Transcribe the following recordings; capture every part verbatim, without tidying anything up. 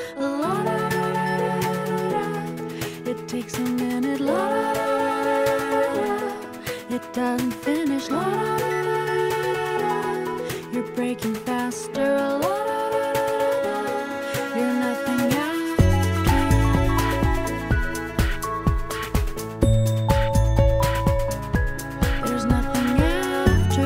La da da da da. It takes a minute. La da da da da. It doesn't finish. La da da da da. You're breaking faster. La da da da. You're nothing after. There's nothing after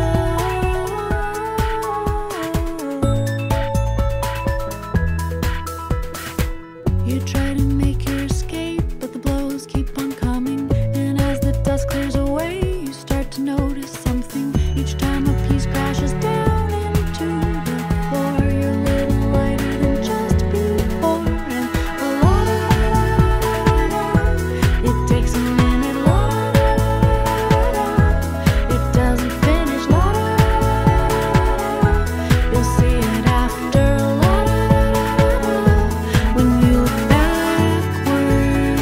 all. You try to make your escape, but the blows keep on coming. And as the dust clears away, you start to notice something. Each time a piece crashes down into the floor, you're a little lighter than just before. And la da da da da. It takes a minute. La da da da. It doesn't finish. La da da. You'll see it after. La da da. When you look backward.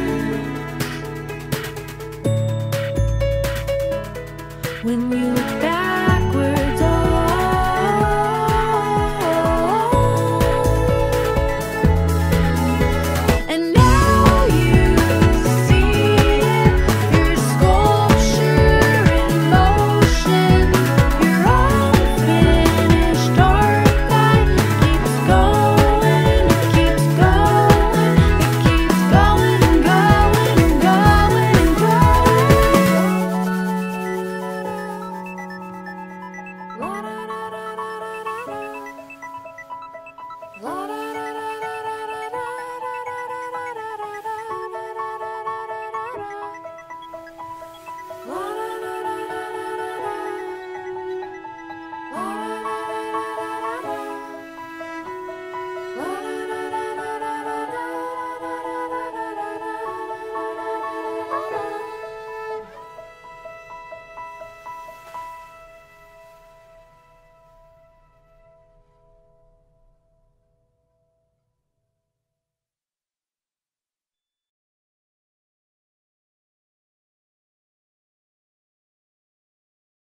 When you look backwards, oh. And now you see it, your sculpture in motion, your unfinished art that keeps going, it keeps going, it keeps going and going and going and going. La da da da da da da. La da